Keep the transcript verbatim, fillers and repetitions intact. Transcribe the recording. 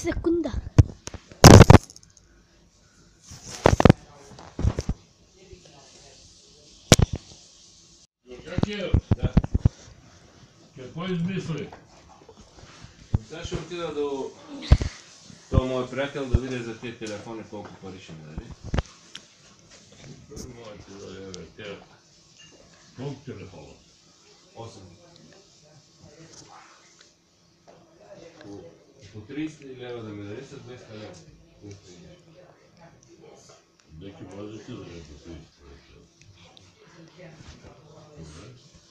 секунда. Как е? Да. Какво измисли? Сега ще отида до този мой приятел да видя за тези телефони колко пари ще ми даде. Моите да леве, те... Колко телефона? осем. По, по трийсет лева да ми даде са двеста лева. Неки може да ти даде по трийсет. Добре.